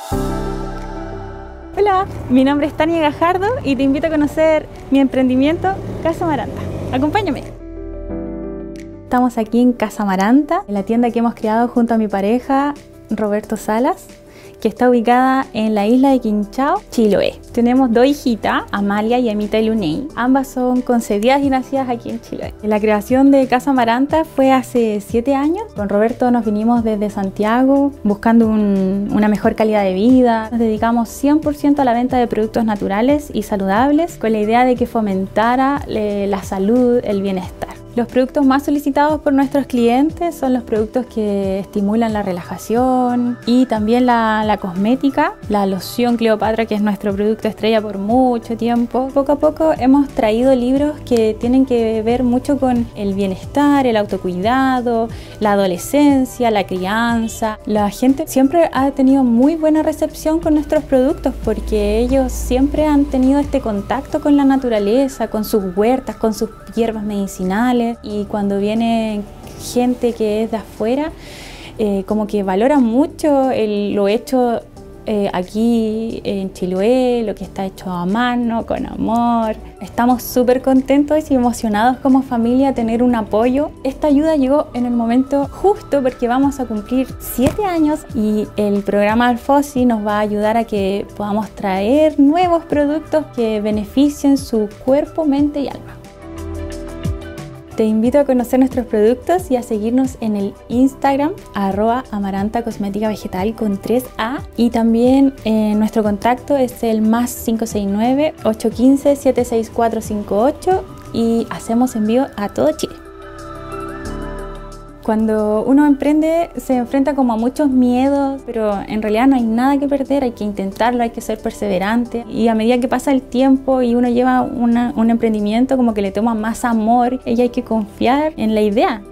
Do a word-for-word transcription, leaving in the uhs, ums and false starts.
Hola, mi nombre es Tania Gajardo y te invito a conocer mi emprendimiento Casa Amaranta. Acompáñame. Estamos aquí en Casa Amaranta, en la tienda que hemos creado junto a mi pareja Roberto Salas, que está ubicada en la isla de Quinchao, Chiloé. Tenemos dos hijitas, Amalia y Amita Luney. Ambas son concebidas y nacidas aquí en Chiloé. La creación de Casa Amaranta fue hace siete años. Con Roberto nos vinimos desde Santiago buscando un, una mejor calidad de vida. Nos dedicamos cien por ciento a la venta de productos naturales y saludables con la idea de que fomentara eh, la salud, el bienestar. Los productos más solicitados por nuestros clientes son los productos que estimulan la relajación y también la, la cosmética, la loción Cleopatra, que es nuestro producto estrella por mucho tiempo. Poco a poco hemos traído libros que tienen que ver mucho con el bienestar, el autocuidado, la adolescencia, la crianza. La gente siempre ha tenido muy buena recepción con nuestros productos porque ellos siempre han tenido este contacto con la naturaleza, con sus huertas, con sus hierbas medicinales. Y cuando viene gente que es de afuera, eh, como que valora mucho el, lo hecho eh, aquí en Chiloé, lo que está hecho a mano, con amor. Estamos súper contentos y emocionados como familia de tener un apoyo. Esta ayuda llegó en el momento justo porque vamos a cumplir siete años y el programa Alfosi nos va a ayudar a que podamos traer nuevos productos que beneficien su cuerpo, mente y alma. Te invito a conocer nuestros productos y a seguirnos en el Instagram arroba amaranta cosmética vegetal con tres A, y también eh, nuestro contacto es el más cinco seis nueve, ocho uno cinco, siete seis cuatro cinco ocho y hacemos envío a todo Chile. Cuando uno emprende se enfrenta como a muchos miedos, pero en realidad no hay nada que perder, hay que intentarlo, hay que ser perseverante. Y a medida que pasa el tiempo y uno lleva una, un emprendimiento, como que le toma más amor y hay que confiar en la idea.